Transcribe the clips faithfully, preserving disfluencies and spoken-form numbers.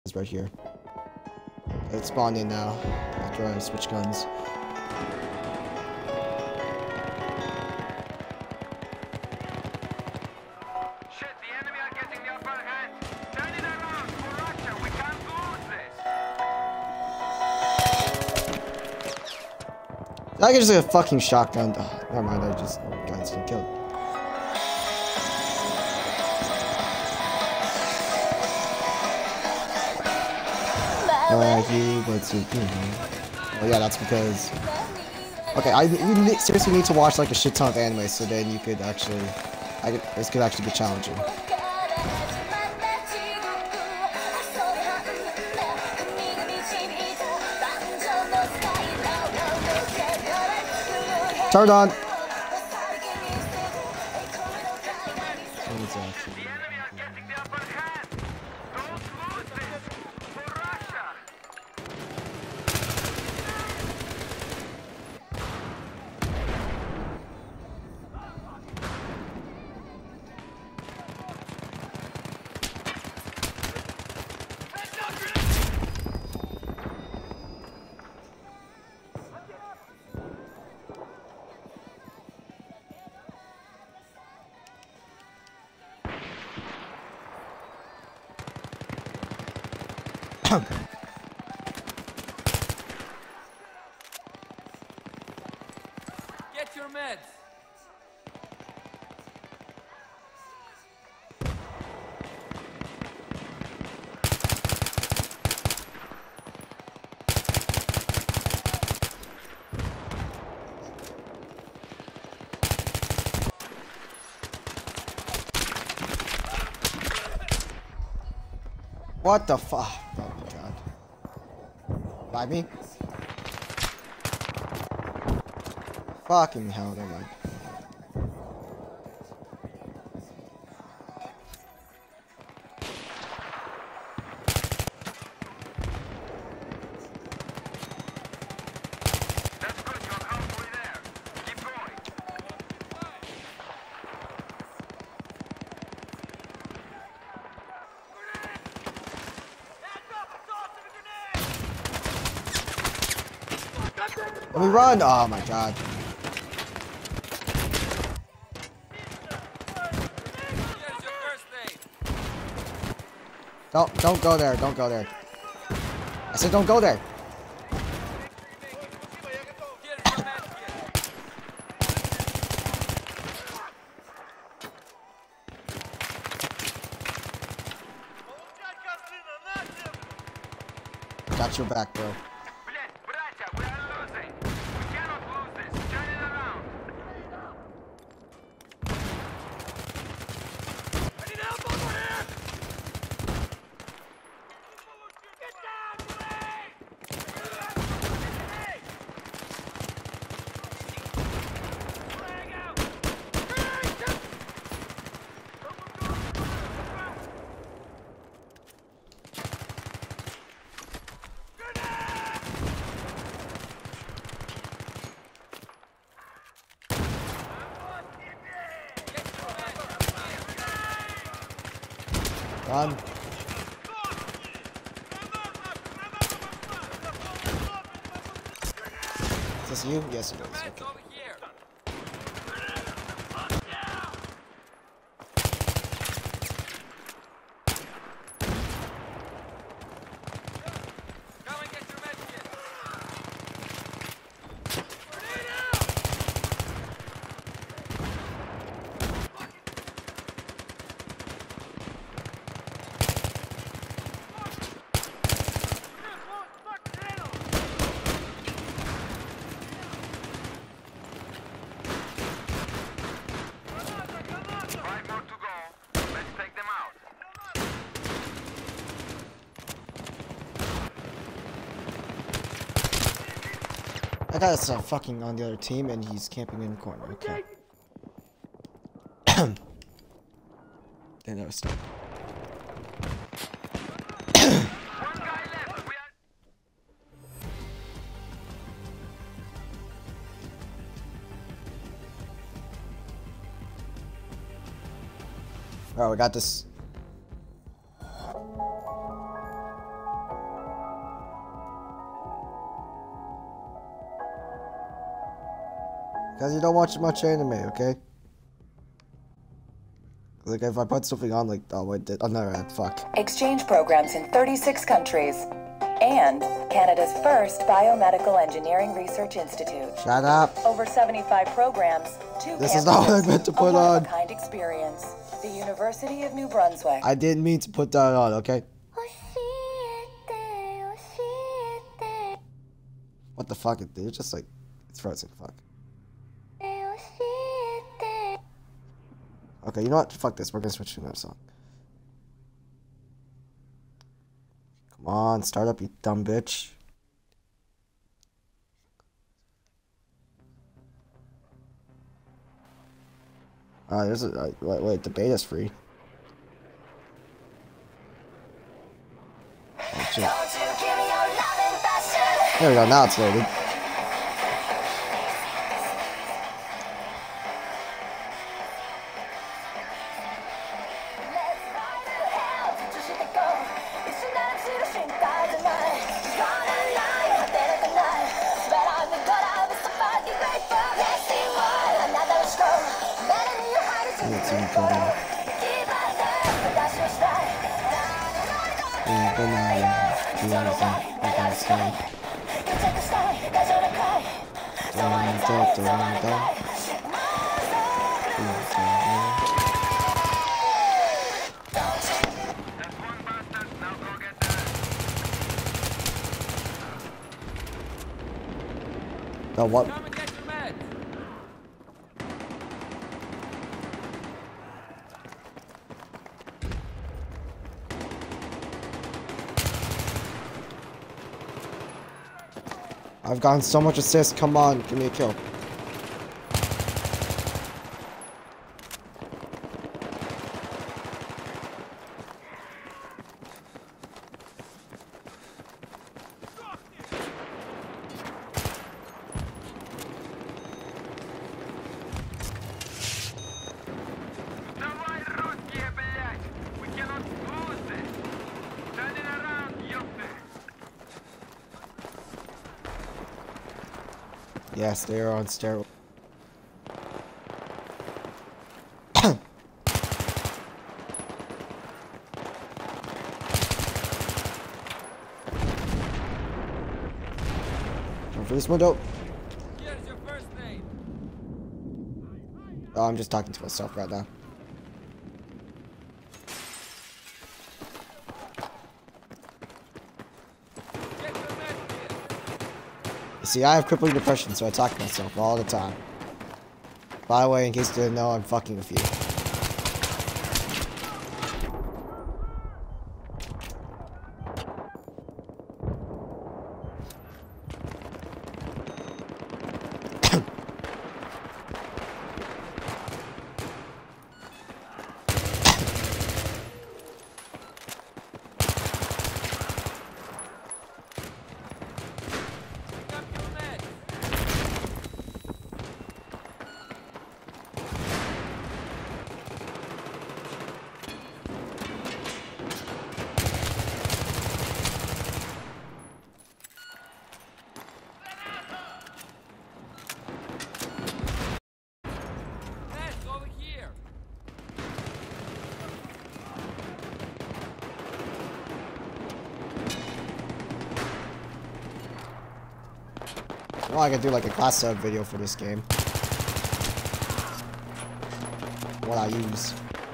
It's right here. It spawned in now after I switch guns. Shit, the enemy are getting the upper hand. Turn it around for Russia. We can't lose this. I get just like a fucking shotgun. Oh, never mind. I just oh, guys can kill it. Uh, he what's it? Oh yeah, that's because. Okay, I you ne seriously need to watch like a shit ton of anime so then you could actually, I could, this could actually be challenging. Turned on. Get your meds. What the fuck? Oh my god. By me? Fucking hell, never mind. That's good. You're halfway there. Keep going. Let me run! Oh my god. Here's your first aid. Don't don't go there, don't go there. I said don't go there. Here's your med kit. Got your back, bro. Блядь, братья, we are losing. We cannot lose this. Turn it around. I need help over here. Get down, please. Flag out. Run. Is this you? Yes, it is. Meds Okay. over here. Come and get your med kit. Five more to go. Let's take them out. That guy's uh, fucking on the other team and he's camping in the corner. Okay. Then that was stupid. One guy left. We are. Alright, we got this. Because you don't watch much anime, okay? Like, if I put something on, like, oh, wait, another ad, fuck. Exchange programs in thirty-six countries. And Canada's first biomedical engineering research institute. Shut up. Over seventy-five programs, two This is not what I meant to put a on. kind experience. The University of New Brunswick. I didn't mean to put that on, okay? What the fuck? It, it's just like, it's frozen, fuck. Okay, you know what? Fuck this. We're gonna switch to another song. Come on, start up, you dumb bitch. Uh, there's a uh, wait, wait. The beta's free. Oh, shit. There we go. Now it's loaded. The what? Come and get your meds. I've gotten so much assist. Come on, give me a kill. Давай, русские, блядь! We cannot lose this! Turn it around, ёпты! Yes, they are on steroids. For this window. Here's your first aid. Oh, I'm just talking to myself right now. Get your med kit. You see, I have crippling depression, so I talk to myself all the time. By the way, in case you didn't know, I'm fucking with you. Pick up your meds. Meds over here. Well, I could do like a class sub video for this game. What I use.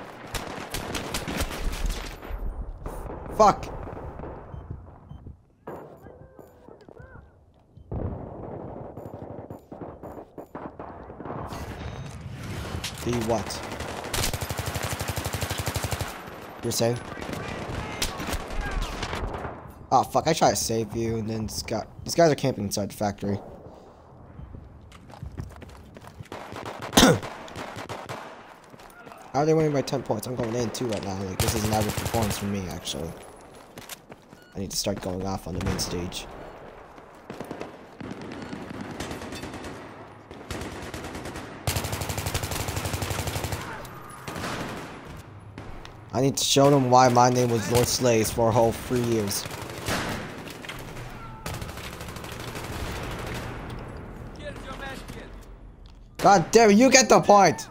Fuck! The what? You're saying? Oh fuck, I try to save you and then this guy, these guys are camping inside the factory. How are they winning by ten points? I'm going in two right now. Like, this is an average performance for me, actually. I need to start going off on the main stage. I need to show them why my name was Lord Slays for a whole three years. Here's your med kit. God damn it, you get the point!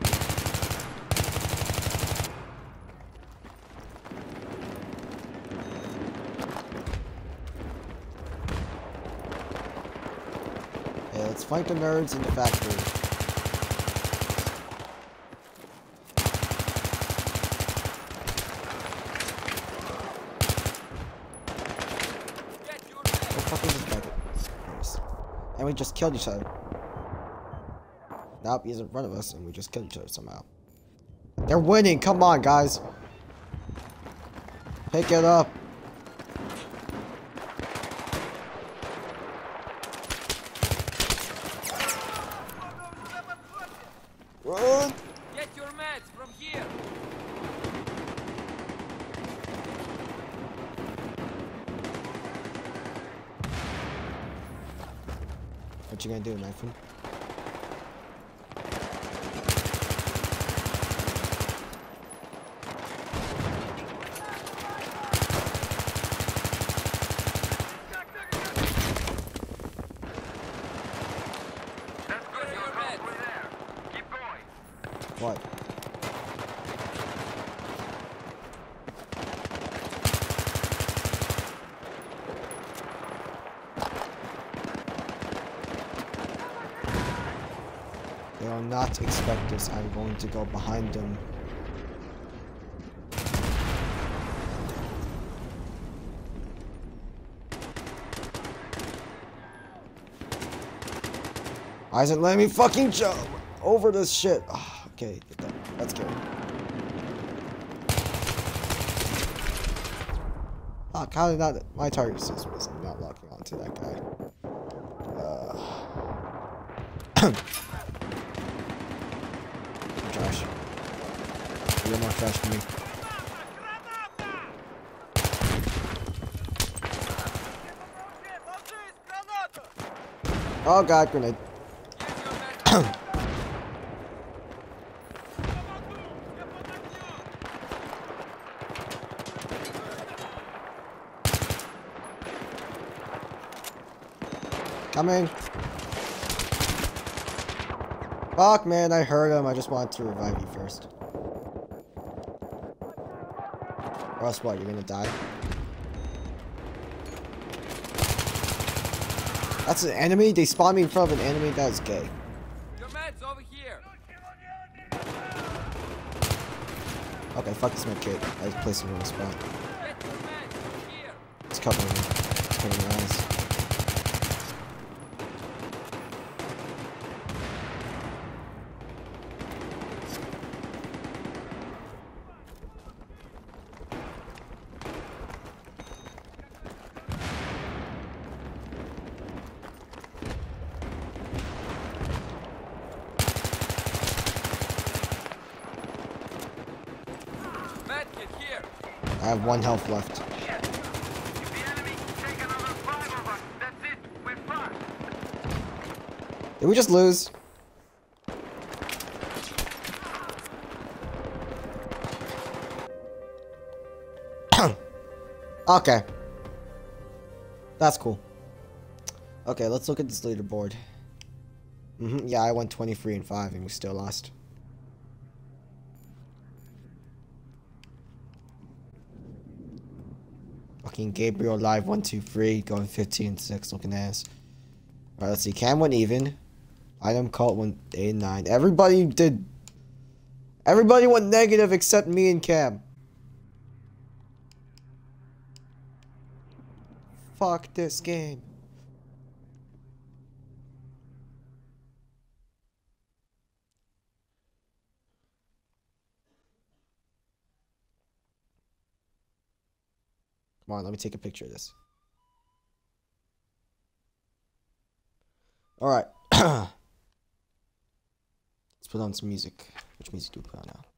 Okay, let's fight the nerds in the factory. Get your What the fuck is this guy doing? Nice. And we just killed each other. Nope, he's in front of us and we just killed each other somehow. They're winning, come on guys. Pick it up. Run! Get your meds from here. What you gonna do, knife him? That's good. You're halfway there. Keep going. What? They will not expect this. I'm going to go behind them. Why isn't letting me fucking jump over this shit? Oh, okay, get that. That's good. Ah, kind of not. My target system is not locking onto that guy. Uh, trash. You're more trash than me. Oh god, grenade. Coming. Fuck, man, I heard him. I just wanted to revive you first. Or else what, you're gonna die? That's an enemy? They spawned me in front of an enemy? That's gay. Your meds over here. Okay, fuck this med kit. I just placed it in the spot. Get your meds from here. It's covering me. It's covering my eyes. Medkit here. I have one health left. Shit. If the enemy can take another five of us, that's it. We're fucked. Did we just lose? Okay. That's cool. Okay, let's look at this leaderboard. Mm-hmm, yeah, I went twenty-three and five and we still lost. Fucking Gabriel live one two three going fifteen and six looking ass. Alright, let's see. Cam went even. Item cult went eight and nine. Everybody did. Everybody went negative except me and Cam. Fuck this game. Come on, let me take a picture of this. Alright. Let's put on some music. Which music do we put on now?